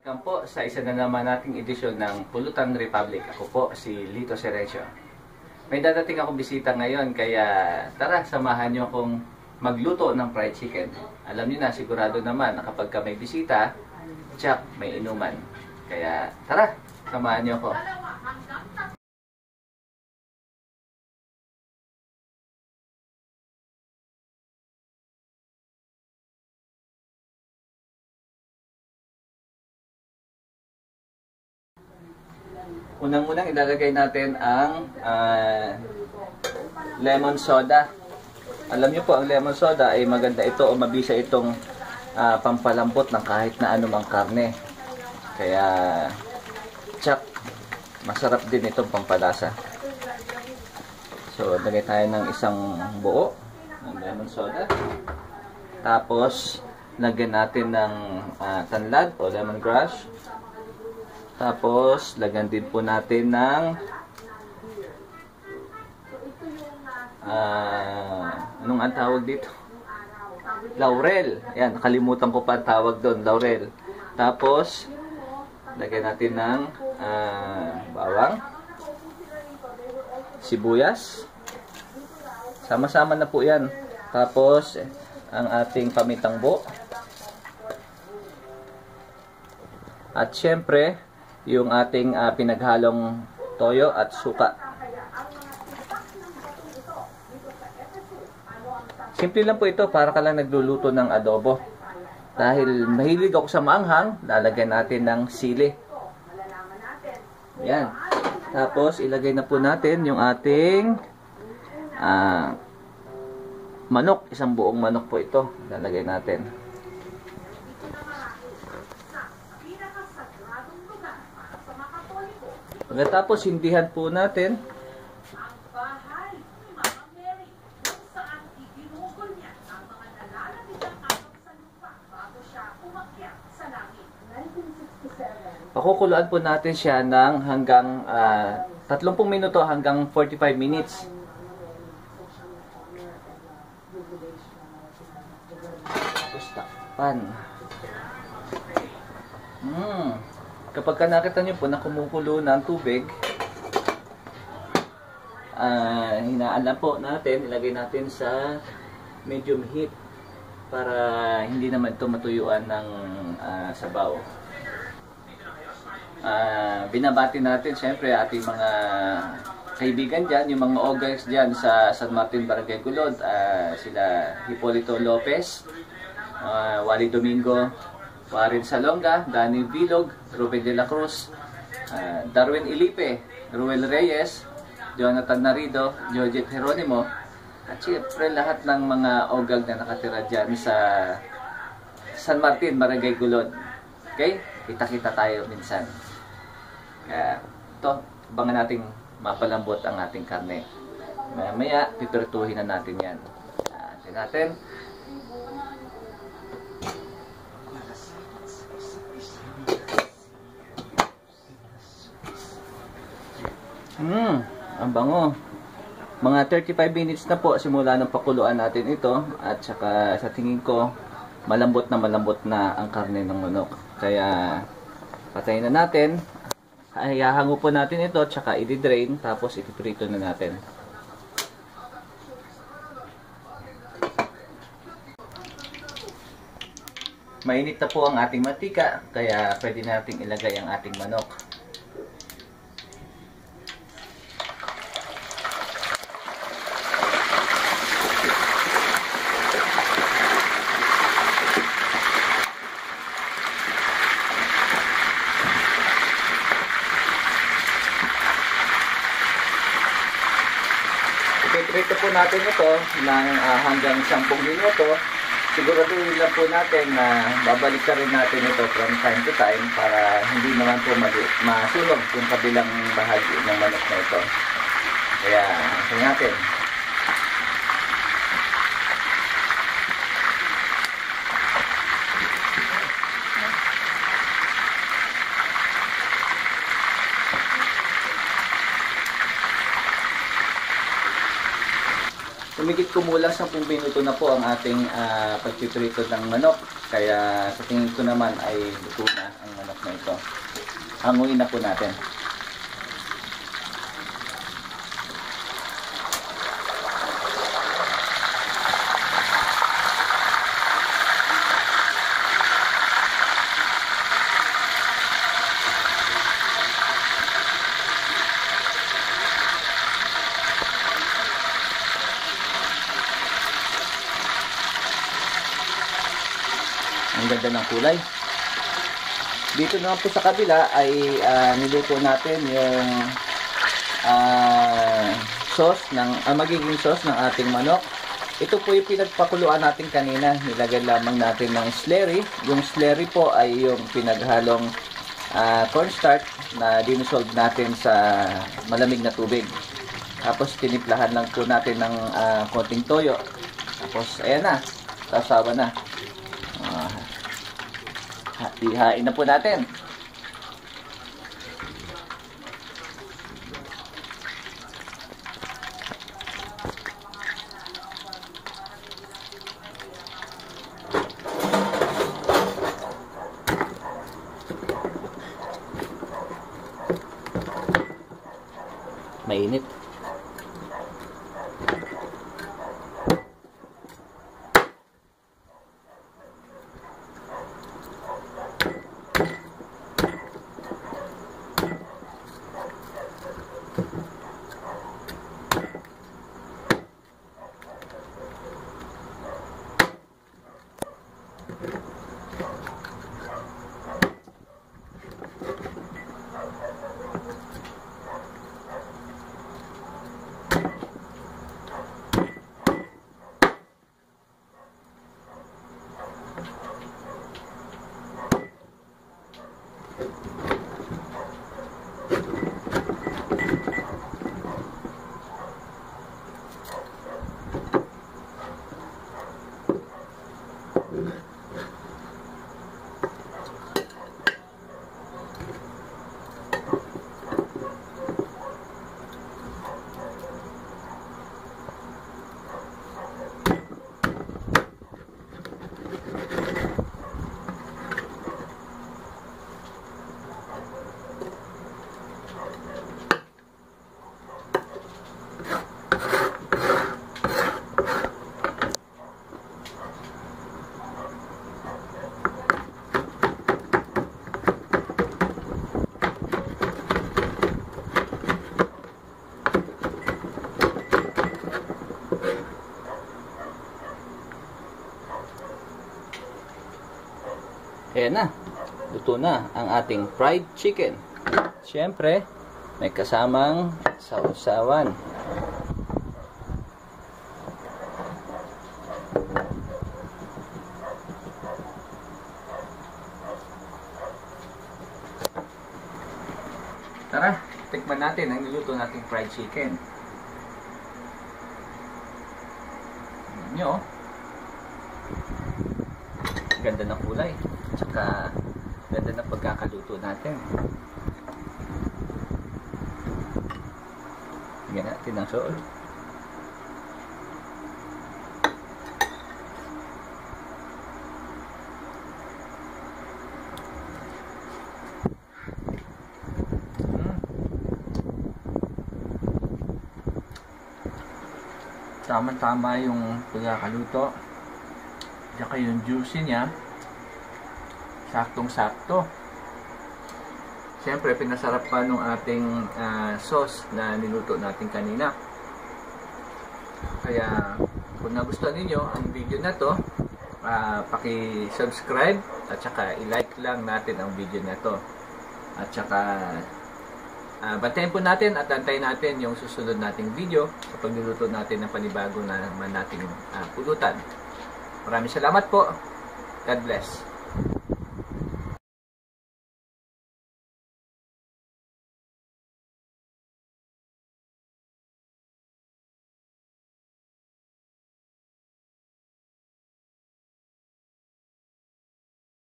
Welcome po sa isa na naman nating edisyon ng Pulutan Republic. Ako po si Lito Serecio. May dadating akong bisita ngayon kaya tara samahan niyo akong magluto ng fried chicken. Alam niyo na sigurado naman na kapag may bisita, tsak may inuman. Kaya tara, samahan niyo ako. Unang-unang ilalagay natin ang lemon soda. Alam niyo po, ang lemon soda ay maganda ito o mabisa itong pampalambot ng kahit na anumang karne. Kaya, tsak, masarap din itong pampalasa. So, lagay tayo ng isang buo ng lemon soda. Tapos, lagyan natin ng tanlad o lemongrass. Tapos, lagyan din po natin ng anong ang tawag dito? Laurel. Ayan, nakalimutan ko pa ang tawag doon, laurel. Tapos, lagyan natin ng bawang, sibuyas. Sama-sama na po yan. Tapos, ang ating pamintang buo. At syempre, yung ating pinaghalong toyo at suka. Simple lang po ito, para ka lang nagluluto ng adobo. Dahil mahilig ako sa maanghang, lalagyan natin ng sili. Yan. Tapos ilagay na po natin yung ating manok. Isang buong manok po ito. Lalagay natin. Pagkatapos, hindihan po natin. Pakukuluan po natin siya ng hanggang 30 minuto hanggang 45 minutes. Tapos takpan. Kapag nakita nyo po na kumukulo ng tubig, hinaan lang po natin, ilagay natin sa medium heat para hindi naman ito matuyuan ng sabaw. Binabati natin siyempre ating mga kaibigan dyan, yung mga OGAs dyan sa San Martin, Barangay Gulod, sila Hipolito Lopez, Wally Domingo, Warren Salonga, Danny Vilog, Ruben de la Cruz, Darwin Ilipe, Ruel Reyes, Jonathan Narido, Georgette Geronimo, at siyempre lahat ng mga ogag na nakatira dyan sa San Martin, Barangay Gulod. Okay? Kita-kita tayo minsan. Kaya ito, abangan nating mapalambot ang ating karne. Maya-maya, pipirtuhin na natin yan. Tingnan natin. Ang bango. Mga 35 minutes na po simula ng pakuluan natin ito. At saka sa tingin ko, malambot na ang karne ng manok. Kaya patayin na natin. Hahango po natin ito at saka i-drain. Tapos ipiprito na natin. Mainit na po ang ating mantika. Kaya pwede nating ilagay ang ating manok. Ipiprito po natin ito ng hanggang 10 minuto. Siguraduhin lang po natin na babalik ka rin natin ito from time to time para hindi naman po masunog yung kabilang bahagi ng manok na ito. Kaya, tingnan natin. Humigit kumulang 10 minuto na po ang ating pagpiprito ng manok. Kaya sa tingin ko naman ay luto na ang manok na Ito. Hanguin na po natin. Ang ganda ng kulay. Dito naman po sa kabila ay niluto natin yung sauce ng magiging sauce ng ating manok. Ito po yung pinagpakuluan natin kanina. Nilagay lamang natin ng slurry. Yung slurry po ay yung pinaghalong cornstarch na dinussolve natin sa malamig na tubig. Tapos tinimplahan lang po natin ng konting toyo. Tapos ayan na, sasawa na. Ihain na po natin. Mainit. Ayan na, luto na ang ating fried chicken. Siyempre, may kasamang sausawan. Tara, tikman natin ang niluto nating fried chicken. Ayan nyo, ganda ng kulay. Tsaka ganda ng pagkakaluto natin. Tingnan natin ang soul. Tama-tama yung pagkakaluto. Tsaka yung juicy niya. Saktong-sakto. Siyempre, pinasarap pa nung ating sauce na niluto natin kanina. Kaya, kung nagustuhan ninyo ang video na to, paki-subscribe at saka i-like lang natin ang video na to. At saka, bantayan po natin at antayin natin yung susunod nating video sa pagluluto natin ng panibago na naman nating pulutan. Maraming salamat po. God bless.